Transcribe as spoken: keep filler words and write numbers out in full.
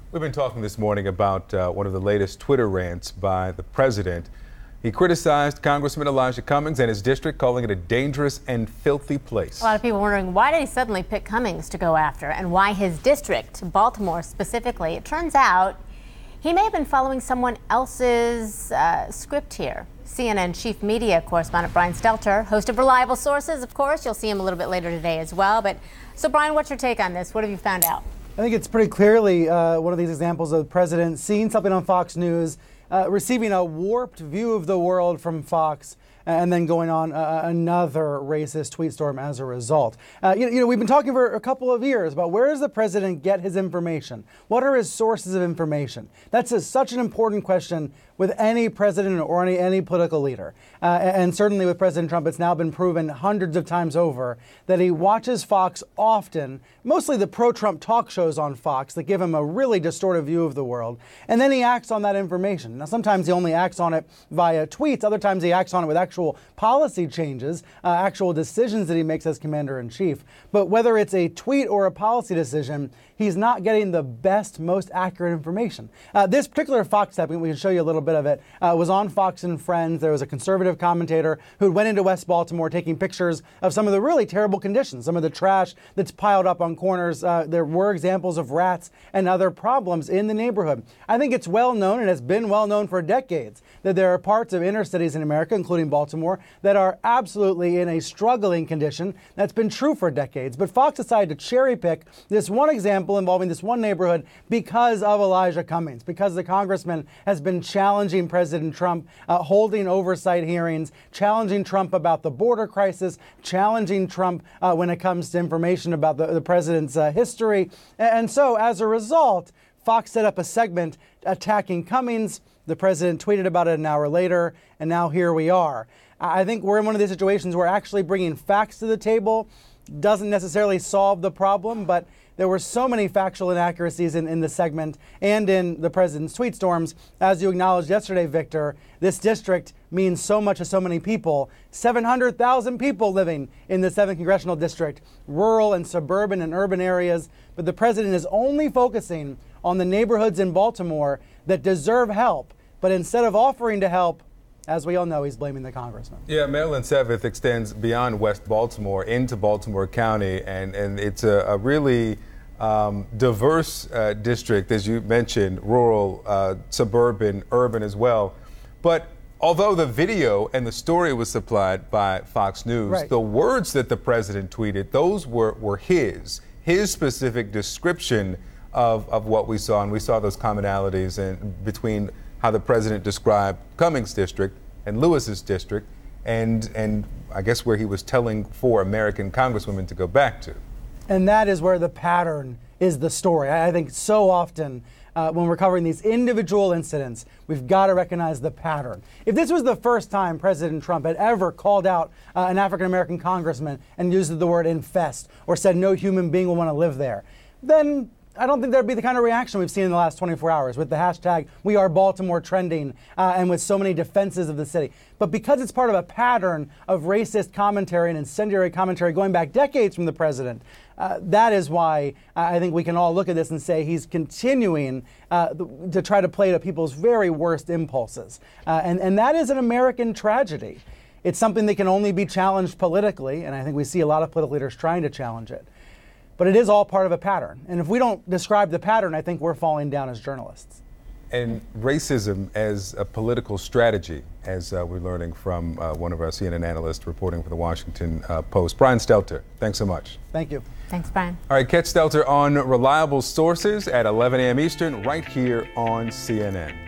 We've been talking this morning about uh, one of the latest Twitter rants by the president. He criticized Congressman Elijah Cummings and his district, calling it a dangerous and filthy place. A lot of people wondering, why did he suddenly pick Cummings to go after, and why his district, Baltimore specifically? It turns out he may have been following someone else's uh, script here. C N N chief media correspondent Brian Stelter, host of Reliable Sources, of course. You'll see him a little bit later today as well. But so, Brian, what's your take on this? What have you found out? I think it's pretty clearly uh, one of these examples of the president seeing something on Fox News, uh, receiving a warped view of the world from Fox, and then going on uh, another racist tweet storm as a result. Uh, you, you know, we've been talking for a couple of years about where does the president get his information? What are his sources of information? That's a, such an important question with any president or any, any political leader. Uh, and certainly with President Trump, it's now been proven hundreds of times over that he watches Fox often, mostly the pro-Trump talk shows on Fox that give him a really distorted view of the world. And then he acts on that information. Now, sometimes he only acts on it via tweets. Other times he acts on it with actual policy changes, uh, actual decisions that he makes as commander-in-chief. But whether it's a tweet or a policy decision, he's not getting the best, most accurate information. Uh, this particular Fox step, we can show you a little bit of it, uh, was on Fox and Friends. There was a conservative commentator who went into West Baltimore taking pictures of some of the really terrible conditions, some of the trash that's piled up on corners. Uh, there were examples of rats and other problems in the neighborhood. I think it's well known, and has been well known for decades, that there are parts of inner cities in America, including Baltimore, that are absolutely in a struggling condition. That's been true for decades. But Fox decided to cherry pick this one example involving this one neighborhood because of Elijah Cummings, because the congressman has been challenging President Trump, uh, holding oversight hearings, challenging Trump about the border crisis, challenging Trump uh, when it comes to information about the, the president's uh, history. And so as a result, Fox set up a segment attacking Cummings. The president tweeted about it an hour later, and now here we are. I think we're in one of these situations where actually bringing facts to the table doesn't necessarily solve the problem, but there were so many factual inaccuracies in, in the segment and in the president's tweet storms. As you acknowledged yesterday, Victor, this district means so much to so many people. seven hundred thousand people living in the seventh Congressional District, rural and suburban and urban areas. But the president is only focusing on the neighborhoods in Baltimore that deserve help. But instead of offering to help, as we all know, he's blaming the congressman. Yeah, Maryland seventh extends beyond West Baltimore into Baltimore County, and, and it's a, a really um, diverse uh, district, as you mentioned, rural, uh, suburban, urban as well. But although the video and the story was supplied by Fox News, right, the words that the president tweeted, those were, were his, his specific description of, of what we saw. And we saw those commonalities in, between how the president described Cummings' district and Lewis's district, and and I guess where he was telling four American congresswomen to go back to. And that is where the pattern is the story. I think so often uh, when we're covering these individual incidents, we've got to recognize the pattern. If this was the first time President Trump had ever called out uh, an African-American congressman and used the word infest or said no human being will want to live there, then I don't think there'd be the kind of reaction we've seen in the last twenty-four hours with the hashtag We Are Baltimore trending uh, and with so many defenses of the city. But because it's part of a pattern of racist commentary and incendiary commentary going back decades from the president, uh, that is why I think we can all look at this and say he's continuing uh, to try to play to people's very worst impulses. Uh, and, and that is an American tragedy. It's something that can only be challenged politically, and I think we see a lot of political leaders trying to challenge it. But it is all part of a pattern. And if we don't describe the pattern, I think we're falling down as journalists. And racism as a political strategy, as uh, we're learning from uh, one of our C N N analysts reporting for the Washington uh, Post. Brian Stelter, thanks so much. Thank you. Thanks, Brian. All right, catch Stelter on Reliable Sources at eleven a m Eastern right here on C N N.